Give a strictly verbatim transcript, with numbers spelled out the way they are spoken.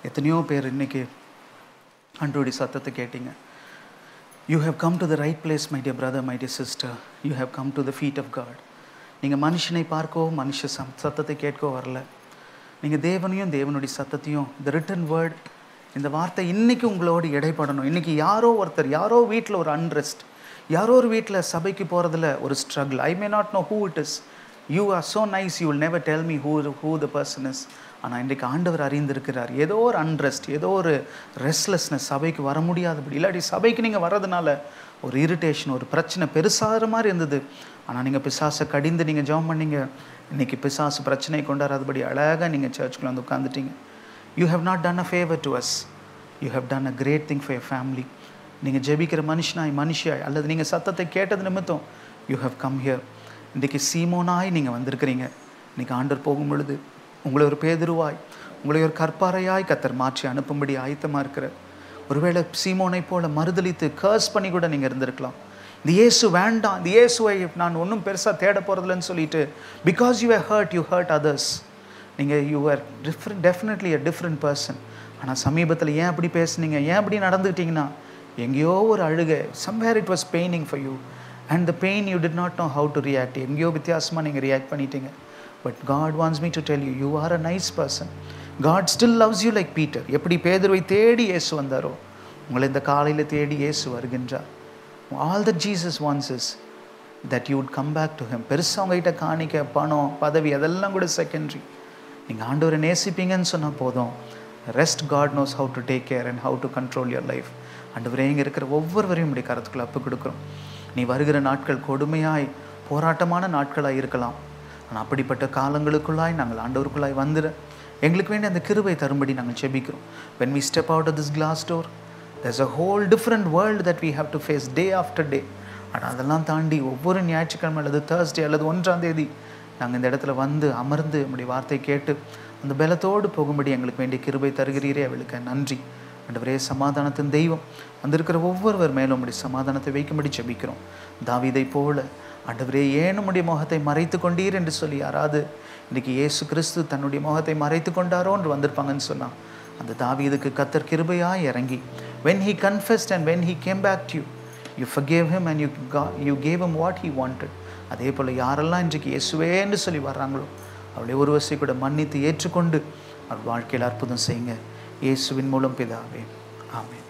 எத்தனையோ பேர் இன்றைக்கி ஆண்டவருடைய சத்தத்தை கேட்டீங்க. You have come to the right place my dear brother, my dear sister. You have come to the feet of God. நீங்கள் மனுஷனை பார்க்கவோ மனுஷ சம் சத்தத்தை கேட்கவோ வரல. நீங்கள் தேவனையும் தேவனுடைய சத்தத்தையும், த ரிட்டன் வேர்ட், இந்த வார்த்தை இன்றைக்கி உங்களோடு இடைப்படணும். இன்றைக்கி யாரோ ஒருத்தர், யாரோ வீட்டில் ஒரு அன்ரெஸ்ட், யாரோ ஒரு வீட்டில் சபைக்கு போகிறதுல ஒரு struggle. I may not know who it is. You are so nice, you will never tell me who who the person is. ஆனால் இன்றைக்கு ஆண்டவர் அறிந்திருக்கிறார். ஏதோ ஒரு அன்ரெஸ்ட், ஏதோ ஒரு ரெஸ்ட்லெஸ்னஸ், சபைக்கு வர முடியாதபடி, இல்லாட்டி சபைக்கு நீங்கள் வர்றதுனால ஒரு இரிட்டேஷன், ஒரு பிரச்சனை பெருசாகிற மாதிரி இருந்தது. ஆனால் நீங்கள் பிசாசை கடிந்து நீங்கள் ஜெபம் பண்ணீங்க. இன்றைக்கி பிசாசு பிரச்சனை கொண்டாடாதபடி அழகாக நீங்கள் சர்ச்சுக்குள்ள வந்து உட்காந்துட்டீங்க. You have not done a favour to us, you have done a great thing for your family. நீங்கள் ஜெபிக்கிற மனுஷனாய் மனுஷியாய், அல்லது நீங்கள் சத்தத்தை கேட்டது நிமித்தம் யூ ஹவ் கம் ஹியர். இன்றைக்கி சீமோனாய் நீங்கள் வந்திருக்கிறீங்க. இன்றைக்கி ஆண்டவர் போகும் பொழுது உங்களை ஒரு பேதுருவாய், உங்களை ஒரு கற்பாறையாய் கத்தர் மாற்றி அனுப்பும்படி ஆயத்தமாக இருக்கிற, ஒருவேளை சீமோனை போல மறுதலித்து கர்ஸ் பண்ணி கூட நீங்கள் இருந்திருக்கலாம். இந்த இயேசு வேண்டாம், இந்த இயேசுவை நான் ஒன்றும் பெருசாக தேட போகிறதில்லன்னு சொல்லிட்டு, because you are hurt, you hurt others. நீங்கள் you are different, definitely a different person. ஆனால் சமீபத்தில் ஏன் அப்படி பேசுனீங்க, ஏன் அப்படி நடந்துக்கிட்டிங்கன்னா, எங்கேயோ ஒரு அழுகை, somewhere it was paining for you and the pain you did not know how to react. எங்கேயோ வித்தியாசமாக நீங்கள் ரியாக்ட் பண்ணிட்டீங்க. But God wants me to tell you, you are a nice person. God still loves you like Peter. எப்படி பேதுருவை தேடி இயேசு வந்தாரோ, உங்களை இந்த காலையில் தேடி இயேசு வருகின்றார். All that Jesus wants is that you would come back to him. பெருசாக உங்ககிட்ட காணிக்க, பணம், பதவி, அதெல்லாம் கூட செகண்டரி. நீங்கள் ஆண்டவரை நேசிப்பீங்கன்னு சொன்னால் போதும். Rest God knows how to take care and how to control your life. ஆண்டவரே, இங்கே இருக்கிற ஒவ்வொருவரையும் இப்படி கருத்துக்குள்ள அப்பு கொடுக்குறோம். நீ வருகிற நாட்கள் கொடுமையாய் போராட்டமான நாட்களாக இருக்கலாம். ஆனால் அப்படிப்பட்ட காலங்களுக்குள்ளாய் நாங்கள் ஆண்டவருக்குள்ளாய் வந்துட எங்களுக்கு வேண்டிய அந்த கிருபை தரும்படி நாங்கள் செபிக்கிறோம். when we step out of this glass door, there's a whole different world that we have to face day after day. ஆனால் அதெல்லாம் தாண்டி ஒவ்வொரு ஞாயிற்றுக்கிழமை அல்லது தேர்ஸ்டே அல்லது ஒன்றாம் தேதி நாங்கள் இந்த இடத்துல வந்து அமர்ந்து நம்முடைய வார்த்தை கேட்டு அந்த பலத்தோடு போகும்படி எங்களுக்கு வேண்டிய கிருபை தருகிறீரே, அவளுக்கு நன்றி. ஆண்டவரே, சமாதானத்தின் தெய்வம் வந்திருக்கிற ஒவ்வொருவர் மேலும் நம்முடைய சமாதானத்தை வைக்கும்படி செபிக்கிறோம். தாவீதை போல ஆண்டவரே, ஏன் உம்முடைய முகத்தை மறைத்து கொண்டீர் என்று சொல்லி யாராவது இன்றைக்கி இயேசு கிறிஸ்து தன்னுடைய முகத்தை மறைத்து கொண்டாரோ என்று வந்திருப்பாங்கன்னு சொன்னால், அந்த தாவீதுக்கு கர்த்தர் கிருபையாய் இறங்கி, when he confessed and when he came back to you, you forgave him and you got, you gave him what he wanted. அதே போல் யாரெல்லாம் இன்றைக்கு இயேசுவே என்று சொல்லி வர்றாங்களோ, அவளை ஒரு வசை கூட மன்னித்து ஏற்றுக்கொண்டு அவர் வாழ்க்கையில் அற்புதம் செய்யுங்க. இயேசுவின் மூலம் பிதாவே, ஆமென்.